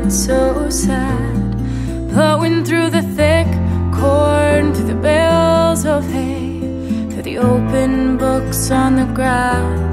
get so sad. Plowing through the thick corn, through the bales of hay, through the open books on the grass.